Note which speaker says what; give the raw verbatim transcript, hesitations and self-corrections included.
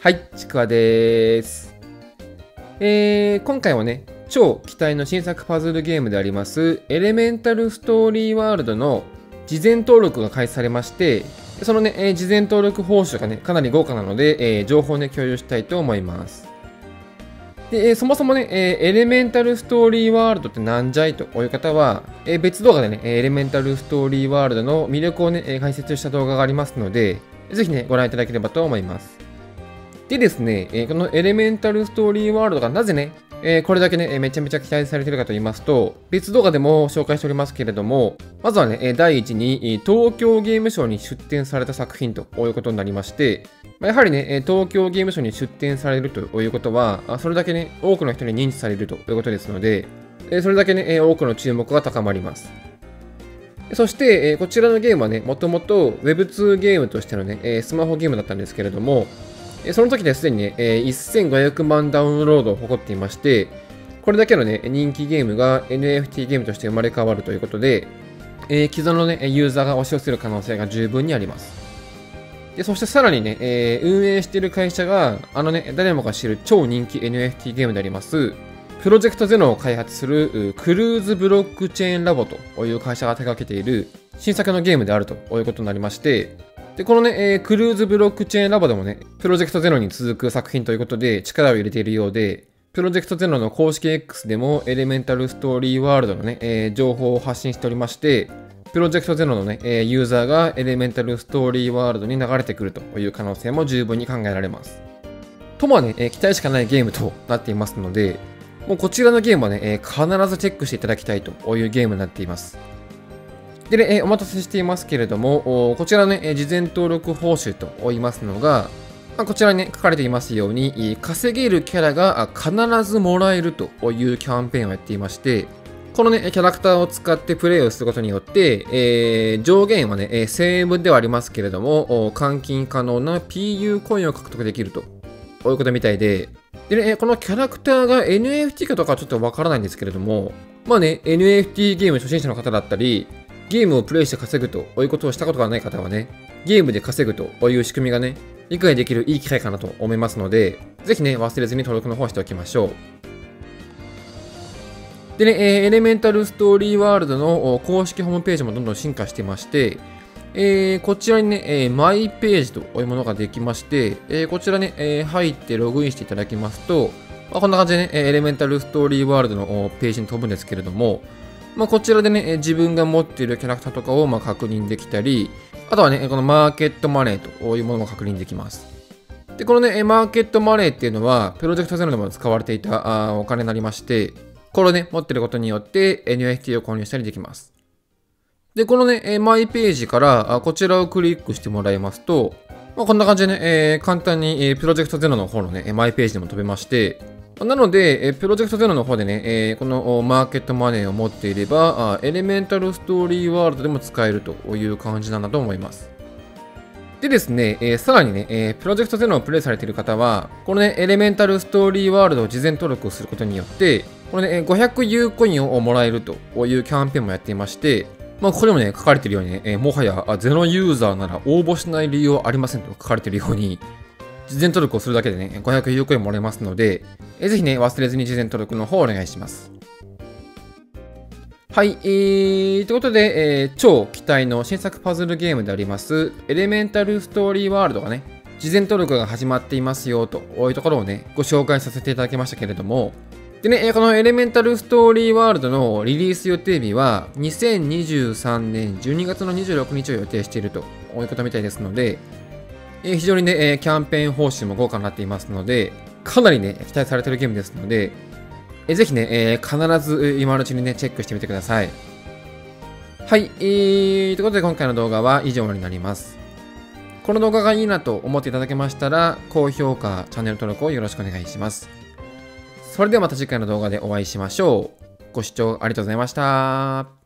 Speaker 1: はい、ちくわです。えー、今回はね、超期待の新作パズルゲームであります、エレメンタルストーリーワールドの事前登録が開始されまして、そのね、えー、事前登録報酬がね、かなり豪華なので、えー、情報をね、共有したいと思います。で、えー、そもそもね、えー、エレメンタルストーリーワールドってなんじゃいという方は、えー、別動画でね、エレメンタルストーリーワールドの魅力をね、解説した動画がありますので、ぜひね、ご覧いただければと思います。でですね、えー、このエレメンタルストーリーワールドがなぜね、えー、これだけね、めちゃめちゃ期待されているかと言いますと、別動画でも紹介しておりますけれども、まずはね、第一に東京ゲームショウに出展された作品ということになりまして、やはりね、東京ゲームショウに出展されるということは、それだけね、多くの人に認知されるということですので、それだけね、多くの注目が高まります。そして、こちらのゲームはね、もともと ウェブツー ゲームとしてのね、スマホゲームだったんですけれども、その時ですでにね、せんごひゃくまんダウンロードを誇っていまして、これだけのね、人気ゲームが エヌエフティー ゲームとして生まれ変わるということで、既存のね、ユーザーが押し寄せる可能性が十分にあります。でそしてさらにね、えー、運営している会社が、あのね、誰もが知る超人気 エヌエフティー ゲームであります、プロジェクトゼノを開発するクルーズブロックチェーンラボという会社が手掛けている新作のゲームであるということになりまして、で、このね、えー、クルーズブロックチェーンラボでもね、プロジェクトゼノに続く作品ということで力を入れているようで、プロジェクトゼノの公式 X でもエレメンタルストーリーワールドのね、えー、情報を発信しておりまして、プロジェクトゼノのね、えー、ユーザーがエレメンタルストーリーワールドに流れてくるという可能性も十分に考えられます。ともね、えー、期待しかないゲームとなっていますので、もうこちらのゲームはね、えー、必ずチェックしていただきたいというゲームになっています。でね、えー、お待たせしていますけれども、こちらね、事前登録報酬と言いますのが、まあ、こちらにね、書かれていますように、稼げるキャラが必ずもらえるというキャンペーンをやっていまして、このね、キャラクターを使ってプレイをすることによって、えー、上限はね、せんえんぶんではありますけれども、換金可能な ピーユー コインを獲得できるということみたいで、でね、このキャラクターが エヌエフティー かとかちょっとわからないんですけれども、まあね、エヌエフティー ゲーム初心者の方だったり、ゲームをプレイして稼ぐということをしたことがない方はね、ゲームで稼ぐという仕組みがね、理解できるいい機会かなと思いますので、ぜひね、忘れずに登録の方しておきましょう。でね、エレメンタルストーリーワールドの公式ホームページもどんどん進化してまして、えー、こちらにね、マイページというものができまして、えー、こちらね、えー、入ってログインしていただきますと、まあ、こんな感じでね、エレメンタルストーリーワールドのページに飛ぶんですけれども、まあ、こちらでね、自分が持っているキャラクターとかをまあ確認できたり、あとはね、このマーケットマネーというものも確認できます。で、このね、マーケットマネーっていうのは、プロジェクトゼノでも使われていたあお金になりまして、これをね、持っていることによって エヌエフティー を購入したりできます。で、このね、マイページからこちらをクリックしてもらいますと、まあ、こんな感じでね、えー、簡単にプロジェクトゼノの方のね、マイページでも飛べまして、なので、プロジェクトゼノの方でね、このマーケットマネーを持っていれば、エレメンタルストーリーワールドでも使えるという感じなんだと思います。でですね、さらにね、プロジェクトゼノをプレイされている方は、このね、エレメンタルストーリーワールドを事前登録をすることによって、このね、ごひゃくユーコインをもらえるというキャンペーンもやっていまして、まあ、ここでもね、書かれているようにね、もはやゼノユーザーなら応募しない理由はありませんと書かれているように、事前登録をするだけでね、ごひゃくユーコインもらえますので、えぜひね、忘れずに事前登録の方をお願いします。はい、えー、ということで、えー、超期待の新作パズルゲームであります、エレメンタルストーリーワールドがね、事前登録が始まっていますよというところをね、ご紹介させていただきましたけれども、でね、このエレメンタルストーリーワールドのリリース予定日は、にせんにじゅうさんねんじゅうにがつのにじゅうろくにちを予定しているということみたいですので、非常にね、キャンペーン報酬も豪華になっていますので、かなりね、期待されているゲームですので、ぜひね、必ず今のうちにね、チェックしてみてください。はい、えー、ということで今回の動画は以上になります。この動画がいいなと思っていただけましたら、高評価、チャンネル登録をよろしくお願いします。それではまた次回の動画でお会いしましょう。ご視聴ありがとうございました。